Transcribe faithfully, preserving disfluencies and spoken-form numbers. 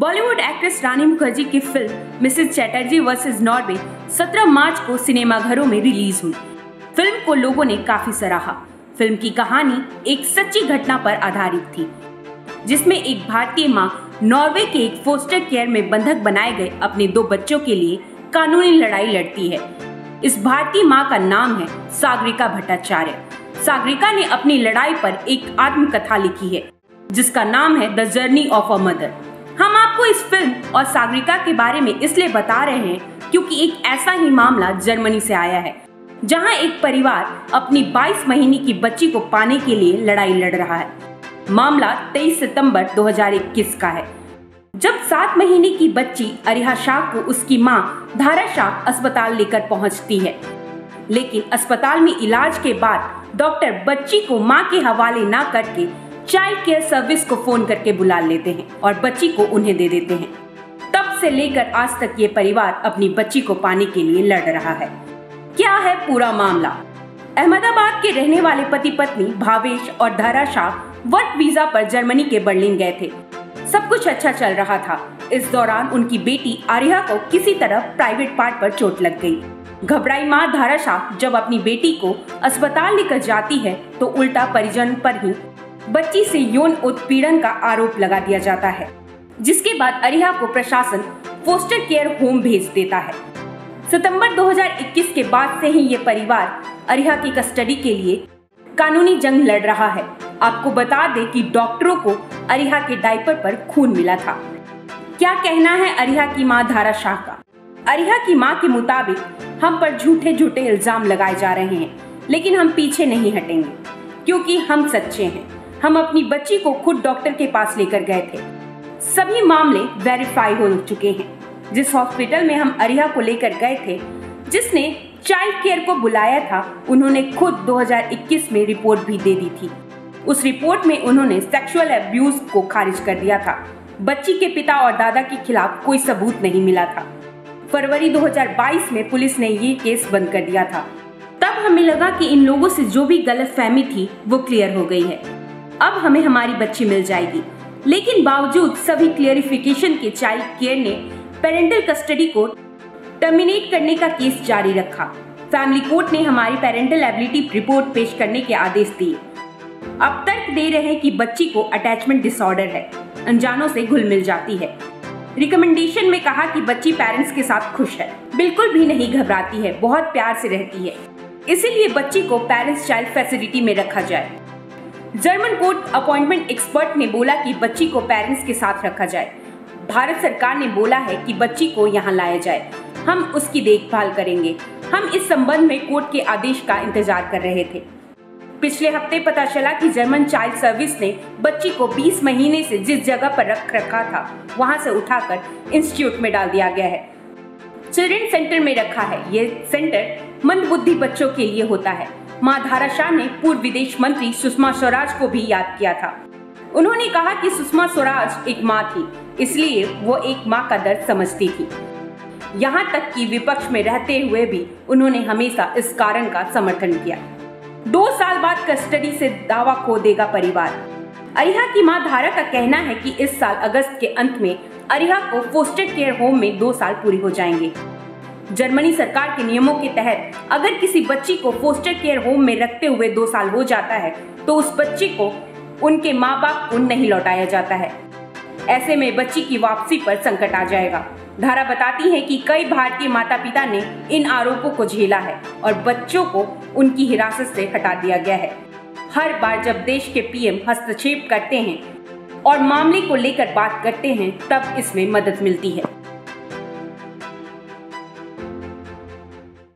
Bollywood actress Rani Mukherjee की film Mrs Chatterjee versus Norway सत्रह March को सिनेमाघरों में रिलीज हुई। फिल्म को लोगों ने काफी सराहा। फिल्म की कहानी एक सच्ची घटना पर आधारित थी, जिसमें एक भारतीय मां नॉर्वे के एक फोस्टर केयर में बंधक बनाए गए अपने दो बच्चों के लिए कानूनी लड़ाई लड़ती है। इस भारतीय मां का नाम है सागरिका भट्टाचार्य। सागरिका ने अपनी लड़ाई पर एक आत्मकथा लिखी है, जिसका नाम है the journey of a mother. हम आपको इस फिल्म और सागरिका के बारे में इसलिए बता रहे हैं क्योंकि एक ऐसा ही मामला जर्मनी से आया है, जहां एक परिवार अपनी बाईस महीने की बच्ची को पाने के लिए लड़ाई लड़ रहा है। मामला तेईस सितंबर दो हज़ार इक्कीस का है, जब सात महीने की बच्ची अरिहा शाह को उसकी मां धारा शाह अस्पताल लेकर पहुंचती है। लेकिन अस्पताल में इलाज के बाद डॉक्टर बच्ची को मां के हवाले ना करके चाइल्ड केयर सर्विस को फोन करके बुला लेते हैं और बच्ची को उन्हें दे देते हैं। तब से लेकर आज तक ये परिवार अपनी बच्ची को पाने के लिए लड़ रहा है। क्या है पूरा मामला? अहमदाबाद के रहने वाले पति पत्नी भावेश और धारा शाह वर्क वीजा पर जर्मनी के बर्लिन गए थे। सब कुछ अच्छा चल रहा था। इस दौरान उनकी बेटी आरिहा को किसी तरह प्राइवेट पार्ट पर चोट लग गई। घबराई मां धारा शाह जब अपनी बेटी को अस्पताल लेकर जाती है तो उल्टा परिजन पर ही बच्ची से यौन उत्पीड़न का आरोप लगा दिया जाता है, जिसके बाद अरिहा को प्रशासन फोस्टर केयर होम भेज देता है। सितंबर दो हज़ार इक्कीस के बाद से ही ये परिवार अरिहा की कस्टडी के लिए कानूनी जंग लड़ रहा है। आपको बता दें कि डॉक्टरों को अरिहा के डायपर पर खून मिला था। क्या कहना है अरिहा की मां धारा शाह का? अरिहा की मां के मुताबिक हम पर झूठे झूठे इल्जाम लगाए जा रहे हैं, लेकिन हम पीछे नहीं हटेंगे क्योंकि हम सच्चे हैं। हम अपनी बच्ची को खुद डॉक्टर के पास लेकर गए थे। सभी मामले वेरीफाई हो चुके हैं। जिस हॉस्पिटल में हम अरिहा को लेकर गए थे, जिसने चाइल्ड केयर को बुलाया था, उन्होंने खुद दो हज़ार इक्कीस में रिपोर्ट भी दे दी थी। उस रिपोर्ट में उन्होंने सेक्सुअल अब्यूज को खारिज कर दिया था। बच्ची के पिता और दादा के खिलाफ कोई सबूत नहीं मिला था। फरवरी दो हज़ार बाईस में पुलिस ने ये केस बंद कर दिया था। तब हमें लगा कि इन लोगों से जो भी गलतफहमी थी वो क्लियर हो गई है। अब हमें हमारी बच्ची मिल जाएगी। लेकिन बावजूद सभी क्लियरिफिकेशन के चाइल्ड केयर ने पेरेंटल कस्टडी को टर्मिनेट करने का केस जारी रखा। फैमिली कोर्ट ने हमारी पेरेंटल एबिलिटी रिपोर्ट पेश करने के आदेश दिए। अब तर्क दे रहे हैं कि बच्ची को अटैचमेंट डिसऑर्डर है, अनजानों से घुल मिल जाती है। रिकमेंडेशन में कहा कि बच्ची पेरेंट्स के साथ खुश है, बिल्कुल भी नहीं घबराती है, बहुत प्यार से रहती है। इसीलिए बच्ची को पेरेंट्स चाइल्ड फैसिलिटी में रखा जाए। जर्मन कोर्ट अपॉइंटमेंट एक्सपर्ट ने बोला कि बच्ची को पेरेंट्स के साथ रखा जाए। भारत सरकार ने बोला है कि बच्ची को यहाँ लाया जाए। हम उसकी देखभाल करेंगे। हम इस संबंध में कोर्ट के आदेश का इंतजार कर रहे थे। पिछले हफ्ते पता चला कि जर्मन चाइल्ड सर्विस ने बच्ची को बीस महीने से जिस जगह पर रख रखा था, वहां से उठाकर इंस्टीट्यूट में डाल दिया गया है। चिल्ड्रन सेंटर में रखा है। ये सेंटर मंदबुद्धि बच्चों के लिए होता है। मां धारा शाह ने पूर्व विदेश मंत्री सुषमा स्वराज को भी याद किया था। उन्होंने कहा कि सुषमा स्वराज एक मां थी, इसलिए वो एक मां का दर्द समझती थी। यहाँ तक कि विपक्ष में रहते हुए भी उन्होंने हमेशा इस कारण का समर्थन किया। दो साल बाद कस्टडी से दावा खो देगा परिवार। अरिहा की मां धारा का कहना है कि इस साल अगस्त के अंत में अरिहा को फोस्टर केयर होम में दो साल पूरे हो जाएंगे। जर्मनी सरकार के नियमों के तहत अगर किसी बच्ची को फोस्टर केयर होम में रखते हुए दो साल हो जाता है तो उस बच्ची को उनके माँ बाप को नहीं लौटाया जाता है। ऐसे में बच्ची की वापसी पर संकट आ जाएगा। धारा बताती है कि कई भारतीय माता पिता ने इन आरोपों को झेला है और बच्चों को उनकी हिरासत से हटा दिया गया है। हर बार जब देश के पीएम हस्तक्षेप करते हैं और मामले को लेकर बात करते हैं, तब इसमें मदद मिलती है।